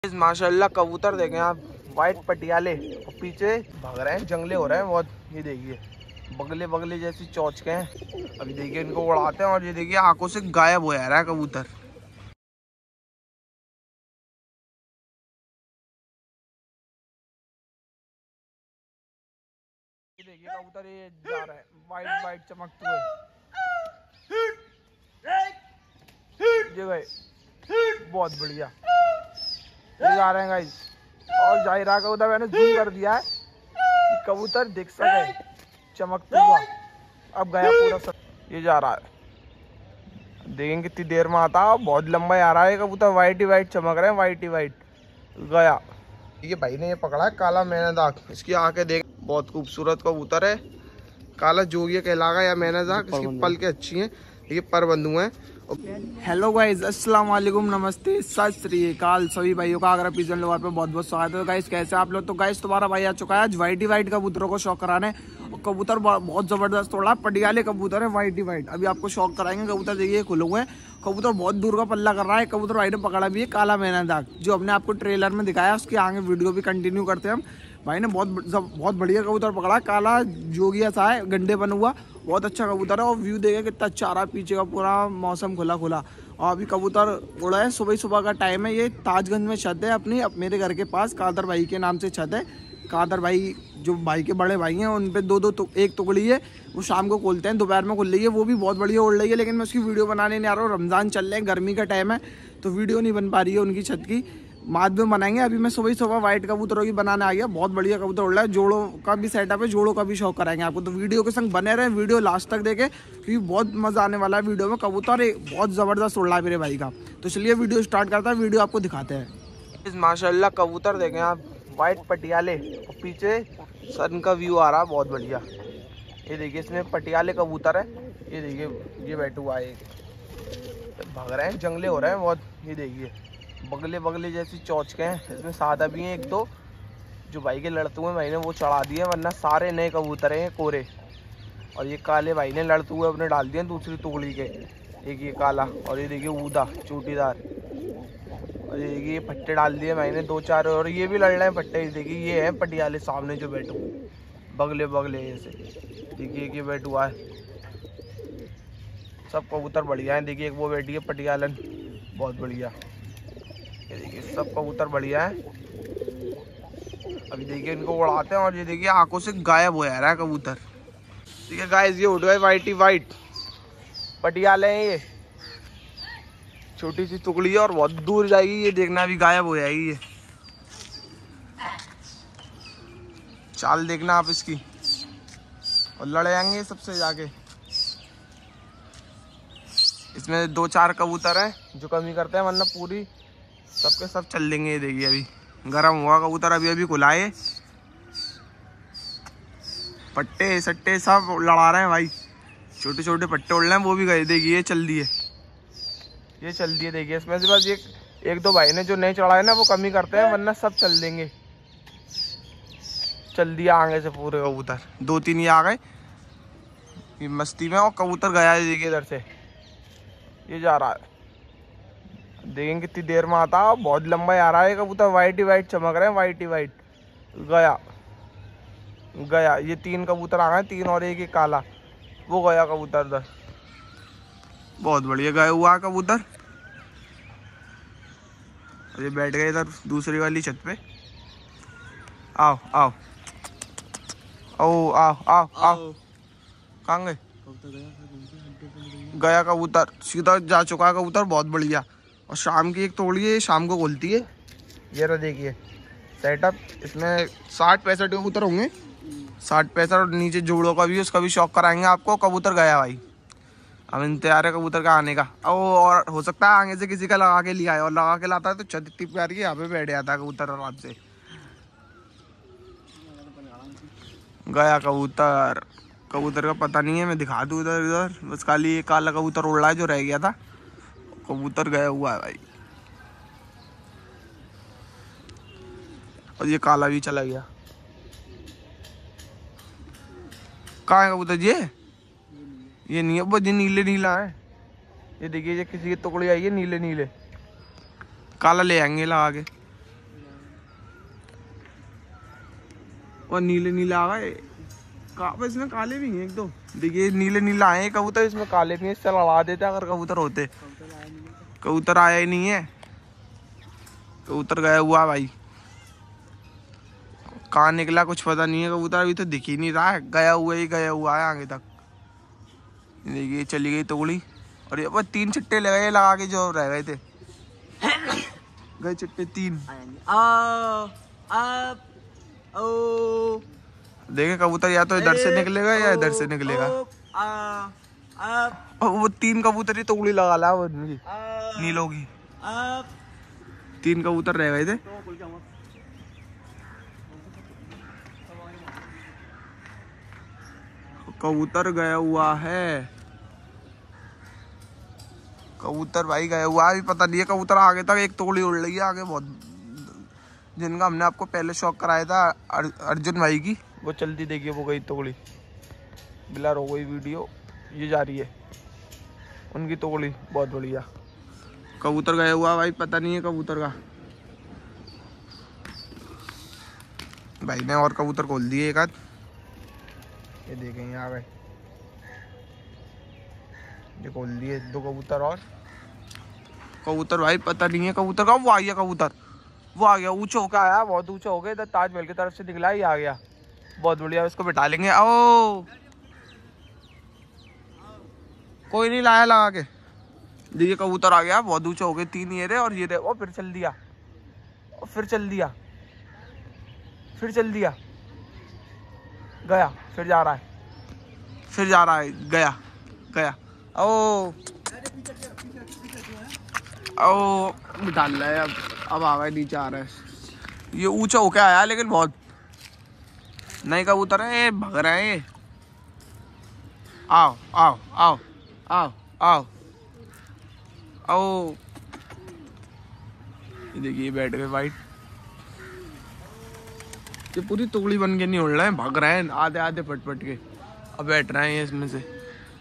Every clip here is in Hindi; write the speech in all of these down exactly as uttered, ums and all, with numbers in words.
माशाल्लाह कबूतर देखें आप, वाइट पटियाले और पीछे भाग रहे हैं, जंगले हो रहे हैं बहुत। ये देखिए बगले बगले जैसी चौच के हैं। अभी देखिए इनको उड़ाते हैं और ये देखिए आंखों से गायब हो जा रहा है कबूतर। ये देखिए कबूतर ये जा रहा है वाइट वाइट चमकते हुए। ये भाई बहुत बढ़िया ये जा रहे हैं गाइस। और जाहिर रहा कबूतर मैंने जूम कर दिया है कि कबूतर दिख सके चमकता हुआ। अब गया पूरा सब, ये जा रहा है, देखेंगे कितनी देर में आता है। बहुत लंबा आ रहा है कबूतर, वाइट ही वाइट चमक रहे हैं, वाइट ही वाइट। गया ये भाई ने ये पकड़ा है काला मैना दाग। इसकी आंखें देख, बहुत खूबसूरत कबूतर है, काला जोगिया कहलागा या मैना दाग। इसकी पल के अच्छी हैं, ये पर बंधु हैं। हेलो गाइस, अस्सलाम वालेकुम, नमस्ते, सत श्री अकाल सभी भाइयों का आगरा पिजन लोवर पे बहुत बहुत स्वागत है। गाइस कैसे आप लोग? तो गाइस तुम्हारा भाई आ चुका है आज वाइट ही वाइट कबूतरों को शौक कराने। और कबूतर बहुत जबरदस्त तोड़ा, पटियाले कबूतर है वाइट ही वाइट। अभी आपको शौक कराएंगे। कबूतर देखिए खुले हुए हैं, कबूतर बहुत दूर का पल्ला कर रहा है। कबूतर भाई ने पकड़ा भी है काला मैना दाग, जो हमने आपको ट्रेलर में दिखाया। उसके आगे वीडियो भी कंटिन्यू करते हैं हम। भाई ने बहुत बहुत बढ़िया कबूतर पकड़ा, काला जोगिया सा है, गंडे बना हुआ, बहुत अच्छा कबूतर है। और व्यू देखे कितना अच्छा आ रहा है, पीछे का पूरा मौसम खुला खुला। और अभी कबूतर उड़ा है, सुबह सुबह का टाइम है। ये ताजगंज में छत है अपनी, अब मेरे घर के पास कादर भाई के नाम से छत है। कादर भाई जो भाई के बड़े भाई हैं, उन पे दो दो तो, एक टुकड़ी है, वो शाम को खोलते हैं, दोपहर में खुल रही है, वो भी बहुत बढ़िया उड़ रही है। लेकिन मैं उसकी वीडियो बनाने नहीं आ रहा हूँ, रमज़ान चल रहे हैं, गर्मी का टाइम है, तो वीडियो नहीं बन पा रही है उनकी छत की। बाद में बनाएंगे। अभी मैं सुबह सुबह वाइट कबूतरों की बनाने आ गया, बहुत बढ़िया कबूतर उड़ रहा है। जोड़ों का भी सेटअप है, जोड़ों का भी शौक कराएंगे आपको, तो वीडियो के संग बने रहे, वीडियो लास्ट तक देखें क्योंकि बहुत मजा आने वाला है वीडियो में। कबूतर बहुत जबरदस्त उड़ रहा है मेरे भाई का, तो चलिए वीडियो स्टार्ट करता है, वीडियो आपको दिखाते हैं। माशाल्लाह कबूतर देखें आप, वाइट पटियाले और पीछे सन का व्यू आ रहा है बहुत बढ़िया। ये देखिए इसमें पटियाले कबूतर है, ये देखिए ये बैठा हुआ है, भाग रहे हैं, जंगले हो रहे हैं बहुत। ये देखिए बगले बगले जैसी चौच के हैं। इसमें सादा भी हैं एक दो, जो भाई के लड़ते हुए भाई ने वो चढ़ा दिए, वरना सारे नए कबूतर हैं कोरे। और ये काले भाई ने लड़ते हुए अपने डाल दिए दूसरी टुकड़ी के। एक ये काला और ये देखिए ऊदा चोटीदार, और ये देखिए ये पट्टे डाल दिए भाई ने दो चार, और ये भी लड़ रहे हैं पट्टे। देखिए ये है पटियाले सामने जो बैठे बगले बगले ऐसे, देखिए ये बैठ हुआ है। सब कबूतर बढ़िया है। देखिए एक वो बैठी है पटियालन, बहुत बढ़िया। ये देखिए सब कबूतर बढ़िया है। अभी देखिए इनको उड़ाते हैं और ये देखिए आंखों से गायब हो जा रहा है कबूतर। ठीक है गाइस, ये उड़ गए वाइट ही वाइट पटियाले हैं। ये छोटी सी टुकड़ी है और बहुत दूर जाएगी, ये देखना अभी गायब हो जाएगी। ये चाल देखना आप इसकी, और लड़ जाएंगे सबसे जाके। इसमें दो चार कबूतर हैं जो कमी करते हैं, वरना पूरी सबके सब चल लेंगे। ये देखिए अभी गर्म हुआ कबूतर, अभी अभी खुलाए, पट्टे सट्टे सब लड़ा रहे हैं भाई। छोटे छोटे पट्टे उड़ रहे हैं, वो भी गए। देखिए ये चल दिए, ये चल दिए। देखिए इसमें से बस एक एक दो भाई ने जो नहीं चढ़ा है ना, वो कमी करते हैं, वरना सब चल देंगे। चल दिया आगे से पूरे कबूतर, दो तीन ये आ गए ये मस्ती में, और कबूतर गया है। देखिए इधर से ये जा रहा है, देखेंगे कितनी देर में आता है। बहुत लंबा आ रहा है कबूतर, वाइट ही वाइट चमक रहे हैं, वाइट ही वाइट। गया गया ये तीन कबूतर आ गए, तीन और एक ही काला, वो गया कबूतर इधर। बहुत बढ़िया गया हुआ कबूतर। ये बैठ गए इधर दूसरी वाली छत पे। आओ आओ आओ आओ आओ आओ, कहाँ गए? गया कबूतर, सीधा जा चुका है कबूतर, बहुत बढ़िया। और शाम की एक तोड़ी है, शाम को खोलती है। ये रहा देखिए सेटअप, इसमें साठ पैंसठ कबूतर होंगे, साठ पैंसठ। और नीचे जोड़ों का भी, उसका भी शौक कराएंगे आपको। कबूतर गया भाई, हम इंतजार है कबूतर का आने का। ओ, और हो सकता है आगे से किसी का लगा के लिया है, और लगा के लाता है तो छत इतनी प्यारी है, यहाँ पे बैठ जाता है कबूतर आराम से। गया कबूतर, कबूतर का पता नहीं है, मैं दिखा दूँ इधर इधर, बस खाली ये काला कबूतर उड़ रहा है जो रह गया था। कबूतर गया हुआ है भाई, और ये काला भी चला गया। कहाँ है कबूतर? ये ये नहीं है, वो ये नीले नीला है। ये देखिए ये किसी की टुकड़ी आई है नीले नीले, काला ले आएंगे लगा के। और नीले नीले आ गए, इसमें काले भी हैं एक दो। देखिए नीले नीले आए कबूतर, इसमें काले भी हैं, इससे लड़ा देते अगर कबूतर होते। कबूतर आया ही नहीं है, कबूतर गया हुआ भाई, कहाँ निकला कुछ पता नहीं है। कबूतर अभी तो दिख ही नहीं रहा है, गया हुआ ही गया हुआ है आगे तक। देखिए चली गई तोड़ी, और ये वो तीन छिट्टे लगे लगा के जो रह गए थे, गए छिट्टे तीन। देखे कबूतर या तो इधर से निकलेगा या इधर से निकलेगा। और वो तीन कबूतर ही तोड़ी लगा ला वो नीलों की, तीन कबूतर रह गए थे। कबूतर गया हुआ है, कबूतर भाई गया हुआ है, अभी पता नहीं है कबूतर आगे तक। एक तोड़ी उड़ रही है आगे बहुत, जिनका हमने आपको पहले शौक कराया था अर, अर्जुन भाई की, वो चलती देखिए वो गई तोड़ी, ब्लर हो गई वीडियो, ये जा रही है उनकी तोड़ी, बहुत बढ़िया। कबूतर गया हुआ भाई, पता नहीं है कबूतर का। भाई ने और कबूतर खोल दिए एक आध, ये देखें यहाँ गए, ये खोल दिए दो कबूतर। और कबूतर भाई पता नहीं है कबूतर का, वो आ गया कबूतर, वो आ गया, ऊंचा होकर आया, बहुत ऊंचा हो गया, इधर ताजमहल की तरफ से निकला ही आ गया, बहुत बढ़िया। इसको बिठा लेंगे। ओ कोई नहीं लाया लगा के, देखिए कबूतर आ गया, बहुत ऊंचा हो गए, तीन ये रहे और ये रहे। वो फिर चल दिया, और फिर चल दिया, फिर चल दिया, गया, फिर जा रहा है, फिर जा रहा है, गया गया। ओ ओ डाल रहा है, अब अब आ गए, नीचे आ रहा है। ये ऊंचा होके आया लेकिन बहुत नहीं कबूतर है, ये भग रहे हैं। आओ आओ आओ आओ आओ आओ, ये देखिए बैठ गए वाइट, ये पूरी तोड़ी बन के नहीं उड़ रहे हैं, भाग रहे हैं आधे आधे पट पट के, अब बैठ रहे हैं इसमें से।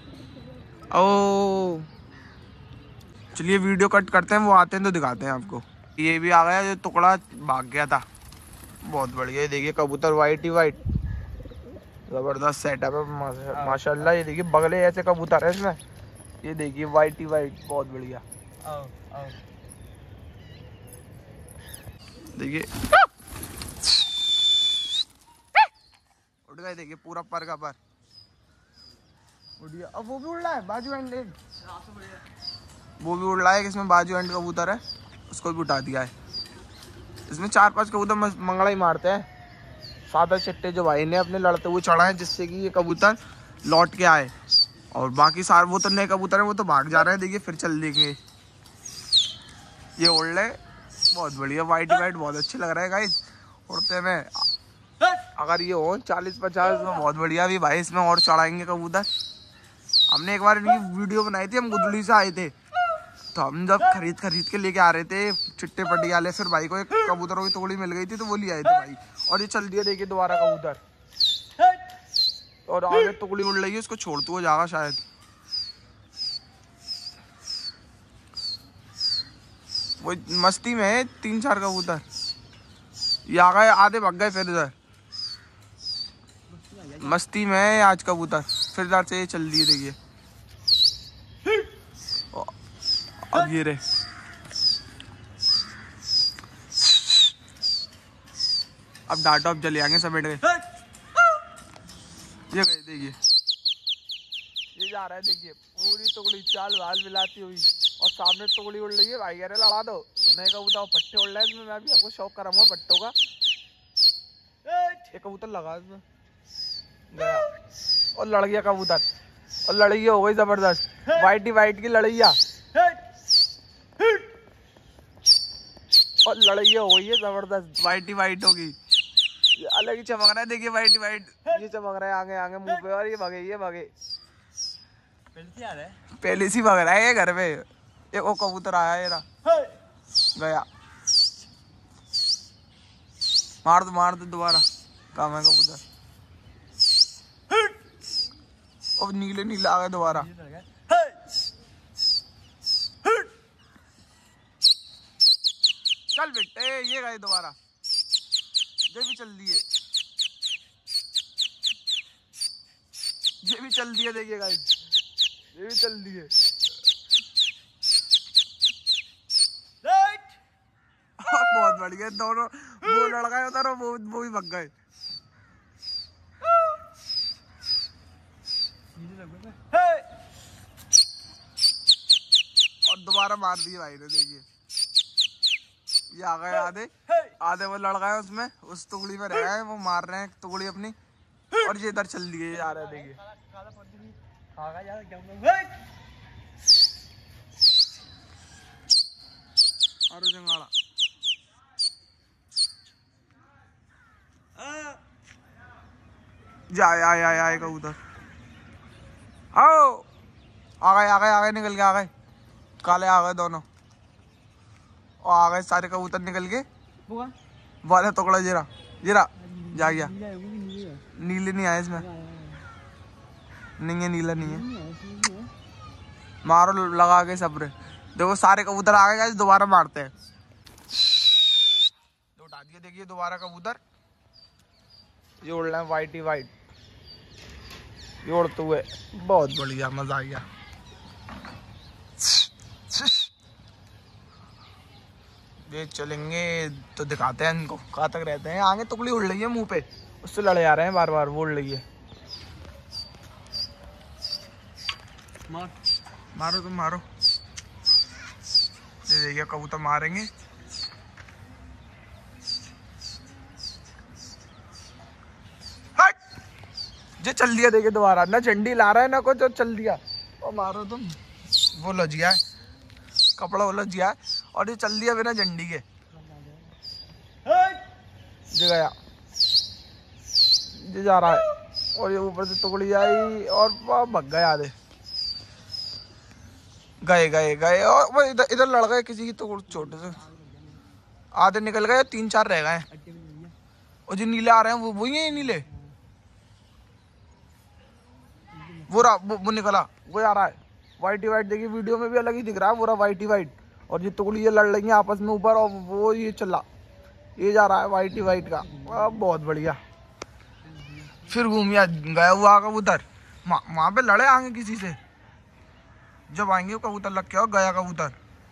ओ चलिए वीडियो कट करते हैं, वो आते हैं तो दिखाते हैं आपको। ये भी आ गया जो टुकड़ा भाग गया था, बहुत बढ़िया। ये देखिए कबूतर वाइट ही वाइट, जबरदस्त सेटअप है माशाल्लाह। ये देखिए बगले ऐसे कबूतर है इसमें, ये देखिए वाइट ही वाइट, बहुत बढ़िया। देखिए उड़ गए, देखिए पूरा पर का पर उड़ गया। अब वो भी उड़ रहा है बाजू एंड, वो भी उड़ रहा है, इसमें बाजू एंड कबूतर है, उसको भी उठा दिया है। इसमें चार पांच कबूतर मंगड़ा ही मारते हैं, सात आठ चिट्टे जो भाई ने अपने लड़ते हुए चढ़ा है, जिससे कि ये कबूतर लौट के आए। और बाकी सारे वो तो नए कबूतर हैं, वो तो भाग जा रहे हैं। देखिए फिर चल देंगे, ये उड़ रहे, बहुत बढ़िया, वाइट वाइट बहुत अच्छे लग रहे हैं गाइस उड़ते में। अगर ये हो चालीस पचास तो बहुत बढ़िया। भी भाई इसमें और चढ़ाएंगे कबूतर। हमने एक बार इनकी वीडियो बनाई थी, हम गुदड़ी से आए थे, तो हम जब खरीद खरीद के लेके आ रहे थे चिट्टे पटियाले, फिर भाई को एक कबूतरों की तोड़ी मिल गई थी तो वो ले आए थे भाई, और ये चल दिया देखिए दोबारा कबूतर, और आगे टुकड़ी उड़ रही है, उसको छोड़ते हुए जाएगा शायद। वो मस्ती में है, तीन चार कबूतर ये आ गए, आधे भाग गए, फिर इधर मस्ती में है आज कबूतर, फिर इधर से ये चल दिए देखिए। अब ये रहे, अब डाटा अब चले आएंगे, समेट गए, ये गए देखिए, ये जा रहा है देखिए, पूरी टुकड़ी चाल वाल मिलाती हुई, और सामने टुकड़ी उड़ रही है भाई, अरे लड़ा दो, नहीं कबूतर पट्टे उड़ रहे हैं इसमें, मैं भी आपको शौक कराऊंगा पट्टों का। एक कबूतर लगा इसमें, गया और लड़ गया कबूतर, और लड़ैया हो गई जबरदस्त, वाइट ही वाइट की लड़ैया, और लड़ैया हो गई है जबरदस्त, वाइट ही वाइट होगी, अलग ही चमक रहा है देखिए, वाइट ही वाइट ये चमक रहा है आगे आगे मुंह पे, और ये भागे ये भागे, पहले से भाग रहा है ये घर पे। एक वो कबूतर आया ये रहा, गया, मार दो मार दो दोबारा, काम है कबूतर, और नीले नीले आ गए दोबारा, चल बेटे ये गए दोबारा, ये भी चल दिए, ये भी चल दिया, देखिए गाइस, ये भी चल दिए। बहुत बढ़िया, दोनों वो लड़का उधर और वो वो भी भग गए। और दोबारा मार दिए भाई ने, देखिए ये आ गए आधे आधे वो लड़का है उसमें, उस टुकड़ी में रह गए, वो मार रहे हैं टुकड़ी अपनी, और ये इधर चल दिए जा रहे हैं, देखिए। और जंगाड़ा जाए आए आए आए कबूतर, आओ आ गए आ गए आ गए निकल के आ गए, काले आ गए दोनों, और आ गए सारे कबूतर निकल के। वाले टुकड़ा जीरा जीरा जा गया, नीले नहीं आए इसमें, नहीं है नीला नहीं है। मारो लगा के सबरे, देखो सारे कबूतर आ गए, दोबारा मारते हैं। उठा दिए, देखिए दोबारा कबूतर, ये उड़ रहे हैं वाइट ही वाइट, ये उड़ते हुए, बहुत बढ़िया, मजा आ गया। ये चलेंगे तो दिखाते हैं इनको कहाँ तक रहते हैं। आगे टुकड़ी उड़ रही है मुंह पे, उससे लड़े आ रहे हैं बार बार, वो उड़ रही है। मार मारो तुम मारो, ये देखिए कबूतर मारेंगे। हट, ये चल दिया, देखिए दोबारा, ना झंडी ला रहा है ना कुछ, चल दिया। और मारो तुम, वो लज गया है कपड़ा, वो लज गया है, और ये चल दिया बिना झंडी के, ये गया, ये जा रहा है, और ये ऊपर से टुकड़ी आई और भग गए आधे, गए गए गए और वो इधर इधर लड़ गए किसी की, तो छोटे से आधे निकल गए, तीन चार रह गए। और जो नीले आ रहे हैं वो वही है, नीले वो रहा, वो, वो निकला, वो आ रहा है वाइट ही वाइट, देखिए वीडियो में भी अलग ही दिख रहा है, पूरा वाइट ही वाइट। और ये टुकड़ी ये लड़ रही है आपस में ऊपर, और वो ये चला, ये जा रहा है वाइट ही वाइट का, बहुत बढ़िया। फिर घूम गया हुआ कबूतर, वहां पे लड़े आगे किसी से, जब आएंगे कबूतर लग के, गया कबूतर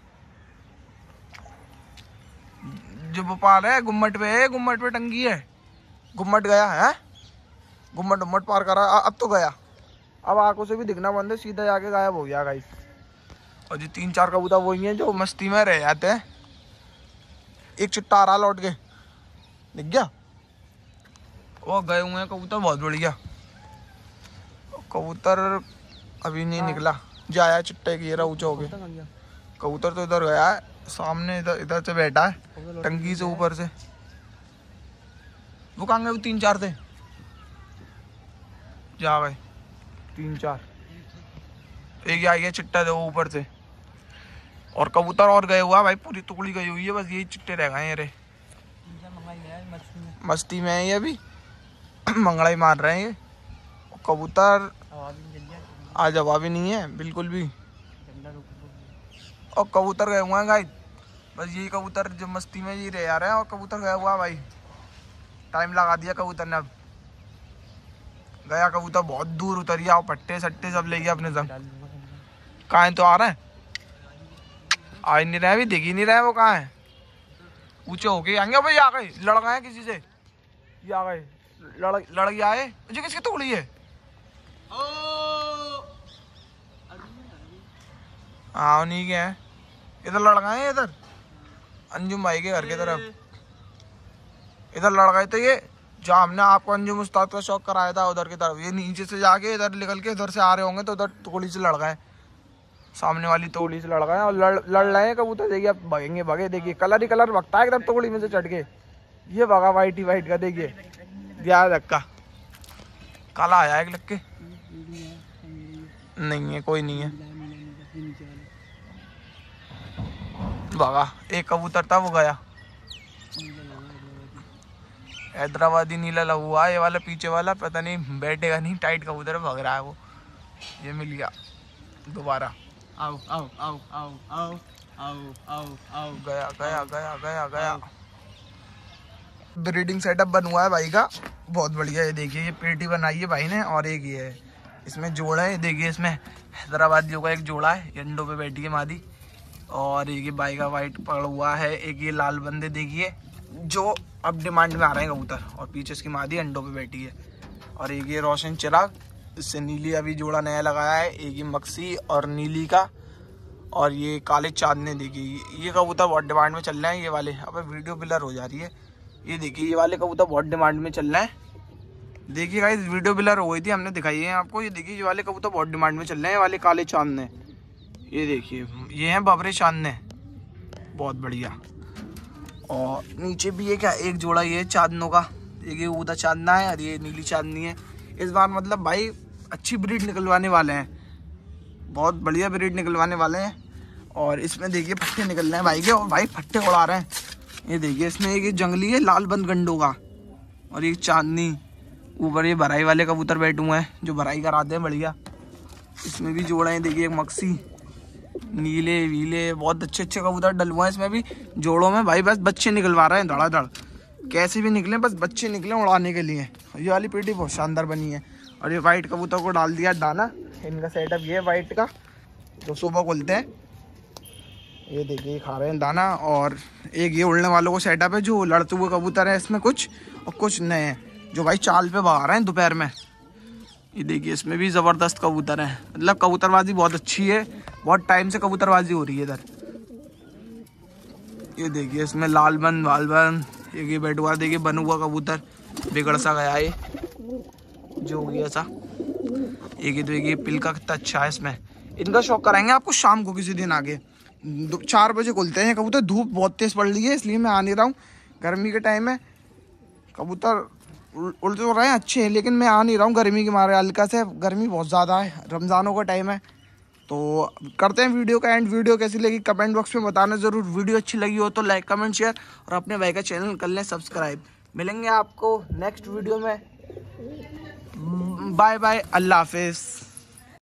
जो भोपाल है, गुम्मट पे है, गुम्मट पे टंगी है, गुम्मट गया है, गुम्मट गुम्मट पार करा, अब तो गया, अब आंखों से भी दिखना बंद है, सीधा जाके गायब हो गया गाइस। और ये तीन चार कबूतर वही हैं जो मस्ती में रह जाते हैं। एक चिट्टा आ रहा लौट के, दिख गया, वो गए हुए हैं कबूतर, बहुत बढ़िया। कबूतर अभी नहीं निकला, जाया चिट्टे की, रहा ऊंचा हो गया कबूतर, तो इधर गया है सामने, इधर इधर से बैठा है टंकी से ऊपर से। वो कहाँ गए, वो तीन चार थे, जा गए तीन चार, एक आ गया चिट्टा दे ऊपर से, और कबूतर और गए हुआ भाई, पूरी टुकड़ी गई हुई है, बस यही चिट्टे रह गए हैं। रे मस्ती में है ये अभी, मंगड़ा ही मार रहे हैं ये कबूतर, आज हवा भी नहीं है बिल्कुल भी, और कबूतर गए हुए हैं गाइस, बस यही कबूतर जो मस्ती में ये रह जा रहे हैं, और कबूतर गया हुआ भाई, टाइम लगा दिया कबूतर ने, अब गया कबूतर, बहुत दूर उतरिया, और पट्टे सट्टे सब ले गया अपने संग। कहाँ तो आ रहे हैं, आ ही नहीं रहे, अभी दिख ही नहीं रहे वो कहाँ है, ऊंचे होके आएंगे भाई, आ गए लड़ गए किसी से, ये आ गए लड़ लड़ गया है, मुझे किसकी टुकड़ी है, हाँ नहीं क्या है, इधर लड़ गए, इधर अंजुम भाई के घर की तरफ, इधर लड़ गए थे ये, जहाँ हमने आपको अंजुम उस्ताद का शौक कराया था, उधर की तरफ, ये नीचे से जाके इधर निकल के इधर से आ रहे होंगे, तो उधर टुकड़ी से लड़ गए, सामने वाली टुकड़ी से लड़ गए, और लड़ लड़ रहे हैं कबूतर, देखिए अब भगेंगे, भगे, देखिए कलर ही कलर भगता है एकदम टुकड़ी में से चढ़ के, ये भगा वाइट ही वाइट का, देखिए दिया धक्का, काला आया एक लग के, नहीं है कोई नहीं है, भगा, एक कबूतर था वो गया, हैदराबादी नीला लगा हुआ, ये वाला पीछे वाला पता नहीं बैठेगा नहीं, टाइट कबूतर भग रहा है वो, ये मिल गया दोबारा, आओ आओ आओ आओ आओ आओ आओ आओ, गया गया गया गया गया। ब्रीडिंग सेटअप बन हुआ है भाई का, बहुत बढ़िया है, देखिए ये पेटी बनाई है भाई ने, और एक ये है, इसमें जोड़ा है, देखिए इसमें हैदराबादियों का एक जोड़ा है, अंडों पे बैठी है मादी। और एक ये बाई का वाइट पड़ा हुआ है, एक ये लाल बंदे देखिए जो अब डिमांड में आ रहे हैं कबूतर। और पीछे इसकी मादी अंडों पे बैठी है। और एक ये रोशन चिराग, इससे नीली अभी जोड़ा नया लगाया है। एक ये मक्सी और नीली का, और ये काले चांद ने देखिए ये कबूतर बहुत डिमांड में चल रहे हैं ये वाले। अब वीडियो ब्लर हो जा रही है, ये देखिए ये वाले कबूतर बहुत डिमांड में चल रहे हैं। देखिए गाइस वीडियो ब्लर हो गई थी, हमने दिखाई है आपको। ये देखिए ये वाले कबूतर बहुत डिमांड में चल रहे हैं, वाले काले चांद ने। ये देखिए ये हैं बाबरे चांद ने, बहुत बढ़िया। और नीचे भी ये क्या एक जोड़ा ये चांदनों का, एक ये ऊदा चांदना है और ये नीली चांदनी है। इस बार मतलब भाई अच्छी ब्रीड निकलवाने वाले हैं, बहुत बढ़िया ब्रीड निकलवाने वाले हैं। और इसमें देखिए फट्टे निकल रहे हैं भाई के, और भाई फट्टे उड़ा रहे हैं। ये देखिए इसमें एक जंगली है लाल बंद गंडों का, और एक चांदनी। ऊपर ये भराई वाले कबूतर बैठे हुए हैं जो भराई कराते हैं बढ़िया। इसमें भी जोड़ा है, देखिए एक मक्सी, नीले वीले, बहुत अच्छे अच्छे कबूतर डल हुए हैं इसमें भी जोड़ों में भाई। बस बच्चे निकलवा रहे हैं धड़ाधड़, कैसे भी निकले बस बच्चे निकले उड़ाने के लिए। ये वाली पेटी बहुत शानदार बनी है। और ये वाइट कबूतर को डाल दिया दाना, इनका सेटअप ये वाइट का जो सुबह खुलते हैं, ये देखिए खा रहे हैं दाना। और एक ये उड़ने वालों को सेटअप है, जो लड़ते हुए कबूतर है इसमें कुछ, और कुछ नए हैं जो भाई चाल पे भगा रहे हैं दोपहर में। ये देखिए इसमें भी ज़बरदस्त कबूतर है, मतलब कबूतरबाजी बहुत अच्छी है, बहुत टाइम से कबूतरबाजी हो रही है इधर। ये देखिए इसमें लाल बन वाल बन, एक ये बैठ हुआ देखिए बन हुआ कबूतर, बिगड़ सा गया है जो गया सा। एक ये तो एक ये पिलका कितना अच्छा है इसमें। इनका शौक कराएंगे आपको शाम को किसी दिन आगे, चार बजे खुलते हैं कबूतर। धूप बहुत तेज पड़ रही है इसलिए मैं आ नहीं रहा हूँ, गर्मी के टाइम है कबूतर उड़ तो रहे हैं अच्छे हैं, लेकिन मैं आ नहीं रहा हूँ गर्मी के मारे। हल्का से गर्मी बहुत ज़्यादा है, रमज़ानों का टाइम है। तो करते हैं वीडियो का एंड। वीडियो कैसी लगी कमेंट बॉक्स में बताना ज़रूर। वीडियो अच्छी लगी हो तो लाइक कमेंट शेयर, और अपने भाई का चैनल कर लें सब्सक्राइब। मिलेंगे आपको नेक्स्ट वीडियो में, बाय बाय, अल्लाह हाफिज़।